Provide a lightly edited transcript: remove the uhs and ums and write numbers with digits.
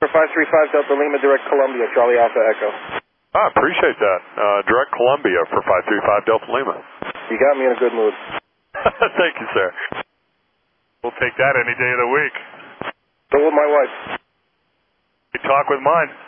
For 535 Delta Lima, direct Columbia, Charlie Alpha Echo. I appreciate that. Direct Columbia for 535 Delta Lima. You got me in a good mood. Thank you, sir. We'll take that any day of the week. So will my wife. You talk with mine.